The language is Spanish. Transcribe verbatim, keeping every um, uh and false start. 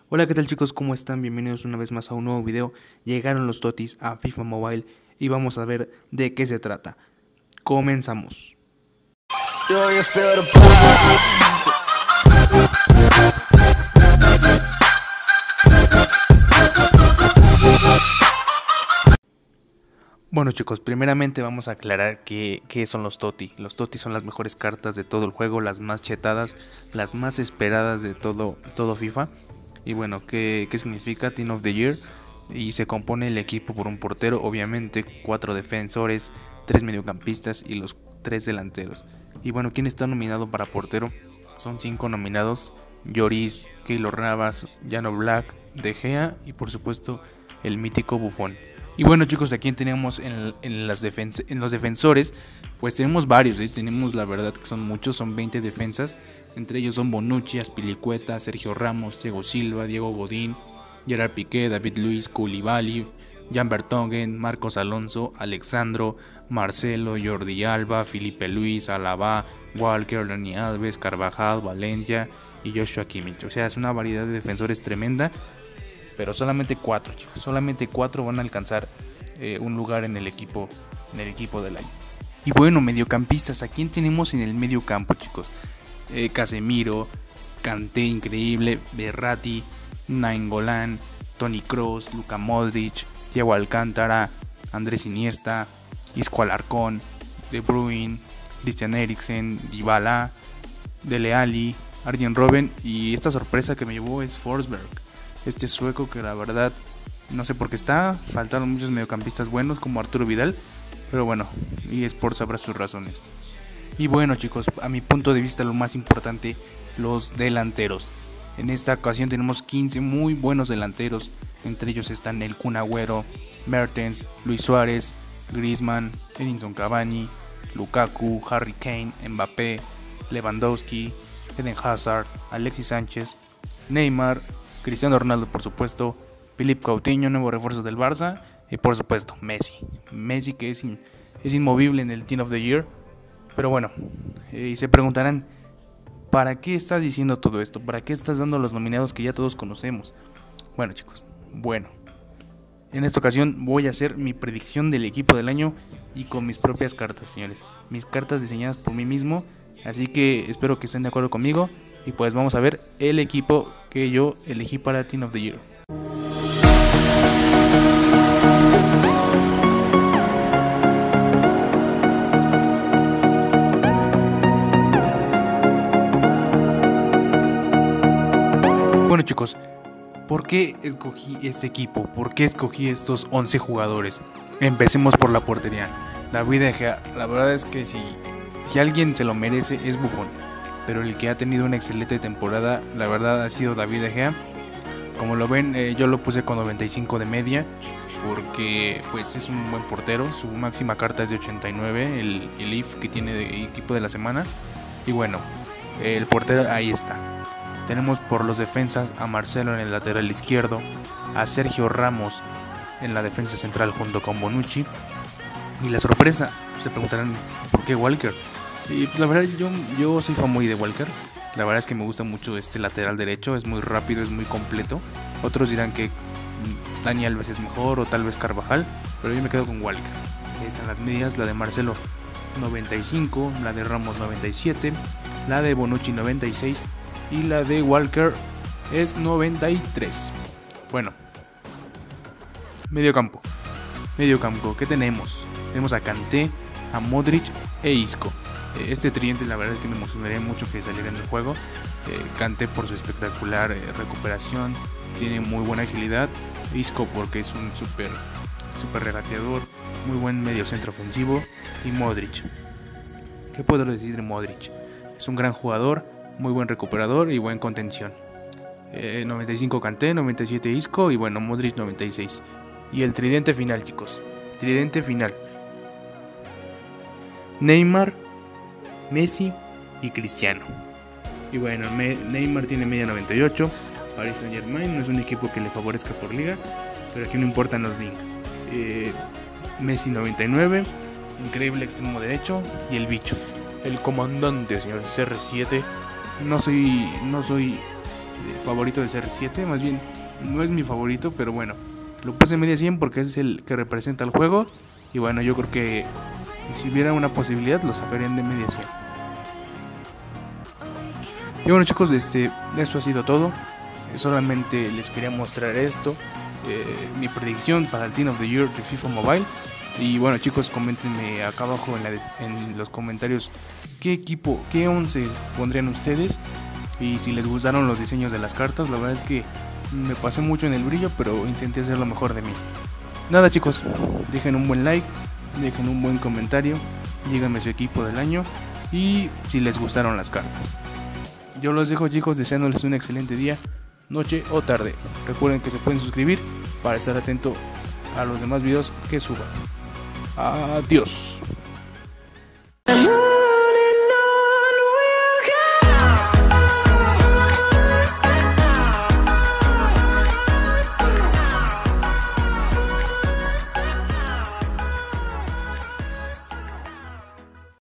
Hola, ¿qué tal chicos? ¿Cómo están? Bienvenidos una vez más a un nuevo video. Llegaron los totis a FIFA Mobile y vamos a ver de qué se trata. Comenzamos. Bueno chicos, primeramente vamos a aclarar qué, qué son los toti. Los toti son las mejores cartas de todo el juego, las más chetadas, las más esperadas de todo, todo FIFA. Y bueno, ¿qué, qué significa Team of the Year? Y se compone el equipo por un portero, obviamente, cuatro defensores, tres mediocampistas y los tres delanteros. Y bueno, ¿quién está nominado para portero? Son cinco nominados: Lloris, Keylor Navas, Jan Oblak, De Gea y por supuesto el mítico Buffon. Y bueno chicos, aquí tenemos en, en, las en los defensores, pues tenemos varios, ¿eh? Tenemos la verdad que son muchos, son veinte defensas. Entre ellos son Bonucci, Azpilicueta, Sergio Ramos, Thiago Silva, Diego Godín, Gerard Piqué, David Luiz, Koulibaly, Jan Vertonghen, Marcos Alonso, Alexandro, Marcelo, Jordi Alba, Felipe Luis, Alaba, Walker, Dani Alves, Carvajal, Valencia y Joshua Kimmich. O sea, es una variedad de defensores tremenda. Pero solamente cuatro, chicos, solamente cuatro van a alcanzar eh, un lugar en el equipo, en el equipo del año. Y bueno, mediocampistas, ¿a quién tenemos en el medio campo, chicos? Eh, Casemiro, Kanté increíble, Verratti, Nainggolan, Toni Kroos, Luka Modric, Thiago Alcántara, Andrés Iniesta, Isco Alarcón, De Bruyne, Christian Eriksen, Dybala, Dele Alli, Arjen Robben y esta sorpresa que me llevó es Forsberg. Este sueco que la verdad no sé por qué está, faltaron muchos mediocampistas buenos como Arturo Vidal, pero bueno, eSports sabrá sus razones. Y bueno chicos, a mi punto de vista lo más importante, los delanteros. En esta ocasión tenemos quince muy buenos delanteros, entre ellos están el Kun Agüero, Mertens, Luis Suárez, Griezmann, Edinson Cavani, Lukaku, Harry Kane, Mbappé, Lewandowski, Eden Hazard, Alexis Sánchez, Neymar, Cristiano Ronaldo por supuesto, Philippe Coutinho, nuevo refuerzo del Barça y por supuesto Messi. Messi que es, in, es inmovible en el Team of the Year. Pero bueno, eh, y se preguntarán, ¿para qué estás diciendo todo esto? ¿Para qué estás dando los nominados que ya todos conocemos? Bueno chicos, bueno, en esta ocasión voy a hacer mi predicción del equipo del año y con mis propias cartas, señores. Mis cartas diseñadas por mí mismo, así que espero que estén de acuerdo conmigo. Y pues vamos a ver el equipo que yo elegí para Team of the Year. Bueno chicos, ¿por qué escogí este equipo? ¿Por qué escogí estos once jugadores? Empecemos por la portería. David De Gea, la verdad es que si, si alguien se lo merece es Buffon. Pero el que ha tenido una excelente temporada, la verdad, ha sido David De Gea. Como lo ven, eh, yo lo puse con noventa y cinco de media, porque pues es un buen portero. Su máxima carta es de ochenta y nueve, el, el I F que tiene de equipo de la semana. Y bueno, eh, el portero ahí está. Tenemos por los defensas a Marcelo en el lateral izquierdo, a Sergio Ramos en la defensa central junto con Bonucci. Y la sorpresa, se preguntarán, ¿por qué Walker? Y pues la verdad yo, yo soy fan muy de Walker. La verdad es que me gusta mucho este lateral derecho. Es muy rápido, es muy completo. Otros dirán que Dani Alves es mejor o tal vez Carvajal, pero yo me quedo con Walker. Ahí están las medidas, la de Marcelo noventa y cinco, la de Ramos noventa y siete, la de Bonucci noventa y seis y la de Walker es noventa y tres. Bueno, medio campo. Medio campo, ¿qué tenemos? Tenemos a Kanté, a Modric e Isco. Este tridente la verdad es que me emocionaría mucho que saliera en el juego. eh, Kanté por su espectacular eh, recuperación, tiene muy buena agilidad. Isco porque es un super, super regateador, muy buen medio centro ofensivo. Y Modric, ¿qué puedo decir de Modric? Es un gran jugador, muy buen recuperador y buen contención. eh, noventa y cinco Kanté, noventa y siete Isco y bueno, Modric noventa y seis. Y el tridente final chicos, tridente final: Neymar, Messi y Cristiano. Y bueno, Neymar tiene media noventa y ocho. Paris Saint Germain no es un equipo que le favorezca por liga, pero aquí no importan los links. eh, Messi noventa y nueve, increíble extremo derecho. Y el bicho, el comandante, señor C R siete. No soy, no soy favorito de C R siete, más bien no es mi favorito, pero bueno, lo puse en media cien porque es el que representa el juego. Y bueno, yo creo que si hubiera una posibilidad lo sacarían de media cien. Y bueno chicos, este, esto ha sido todo. Solamente les quería mostrar esto, eh, mi predicción para el Team of the Year de FIFA Mobile. Y bueno chicos, coméntenme acá abajo en, la de, en los comentarios qué equipo, qué once pondrían ustedes. Y si les gustaron los diseños de las cartas. La verdad es que me pasé mucho en el brillo, pero intenté hacer lo mejor de mí. Nada chicos, dejen un buen like, dejen un buen comentario, díganme su equipo del año y si les gustaron las cartas. Yo los dejo chicos, deseándoles un excelente día, noche o tarde. Recuerden que se pueden suscribir para estar atento a los demás videos que suba. Adiós.